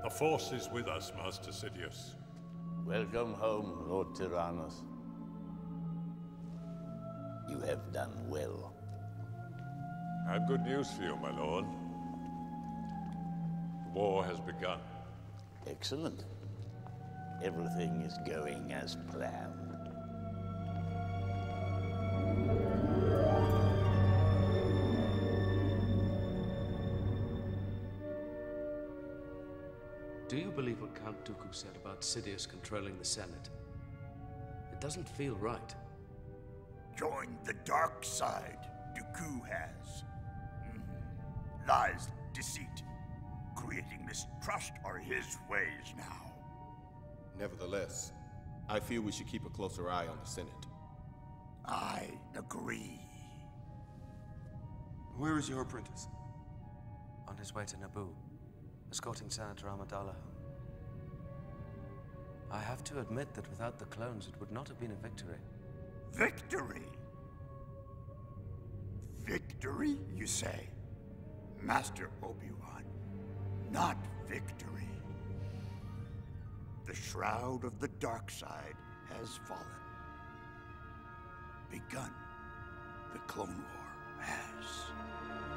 The Force is with us, Master Sidious. Welcome home, Lord Tyrannus. You have done well. I have good news for you, my lord. The war has begun. Excellent. Everything is going as planned. Do you believe what Count Dooku said about Sidious controlling the Senate? It doesn't feel right. Joined the dark side, Dooku has. Lies, deceit, creating mistrust are his ways now. Nevertheless, I feel we should keep a closer eye on the Senate. I agree. Where is your apprentice? On his way to Naboo, escorting Senator Amidala home. I have to admit that without the clones, it would not have been a victory. Victory? Victory, you say? Master Obi-Wan, not victory. The shroud of the dark side has fallen. Begun. The Clone War has.